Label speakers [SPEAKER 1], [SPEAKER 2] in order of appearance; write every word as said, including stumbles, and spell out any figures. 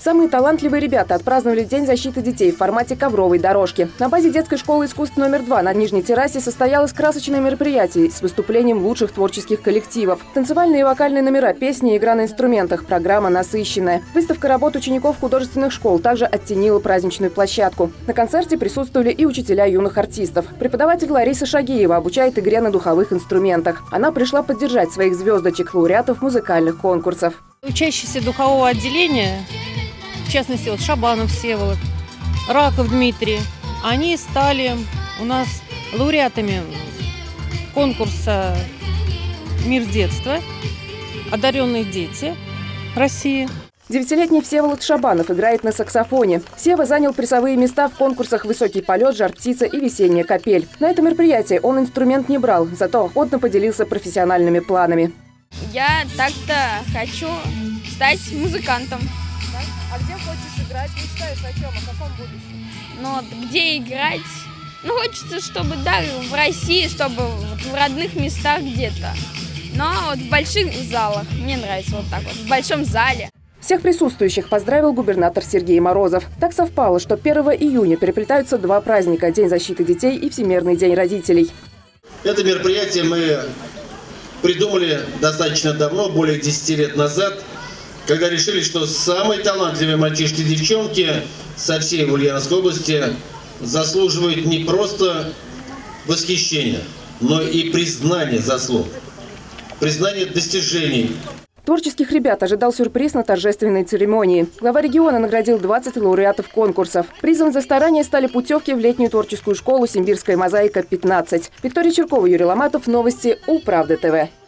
[SPEAKER 1] Самые талантливые ребята отпраздновали День защиты детей в формате ковровой дорожки. На базе детской школы искусств номер два на Нижней террасе состоялось красочное мероприятие с выступлением лучших творческих коллективов. Танцевальные и вокальные номера, песни и игра на инструментах. Программа насыщенная. Выставка работ учеников художественных школ также оттенила праздничную площадку. На концерте присутствовали и учителя юных артистов. Преподаватель Лариса Шагиева обучает игре на духовых инструментах. Она пришла поддержать своих звездочек, лауреатов музыкальных конкурсов.
[SPEAKER 2] Учащиеся духового отделения, в частности, вот Шабанов Всеволод, Раков Дмитрий, они стали у нас лауреатами конкурса «Мир детства», «Одаренные дети России».
[SPEAKER 1] Девятилетний Всеволод Шабанов играет на саксофоне. Сева занял призовые места в конкурсах «Высокий полет», «Жар-птица» и «Весенняя капель». На это мероприятие он инструмент не брал, зато охотно поделился профессиональными планами.
[SPEAKER 3] Я так-то хочу стать музыкантом.
[SPEAKER 1] Да? А где хочешь играть? Мечтаешь о чем? О каком будущем?
[SPEAKER 3] Ну вот где играть? Ну хочется, чтобы да, в России, чтобы вот в родных местах где-то. Но вот в больших залах. Мне нравится вот так вот, в большом зале.
[SPEAKER 1] Всех присутствующих поздравил губернатор Сергей Морозов. Так совпало, что первого июня переплетаются два праздника – День защиты детей и Всемирный день родителей.
[SPEAKER 4] Это мероприятие мы придумали достаточно давно, более десяти лет назад, когда решили, что самые талантливые мальчишки и девчонки со всей Ульяновской области заслуживают не просто восхищения, но и признания заслуг, признания достижений.
[SPEAKER 1] Творческих ребят ожидал сюрприз на торжественной церемонии. Глава региона наградил двадцать лауреатов конкурсов. Призом за старания стали путевки в летнюю творческую школу «Симбирская мозаика-пятнадцать». Виктория Черкова, Юрий Ломатов. Новости УЛ Правды ТВ.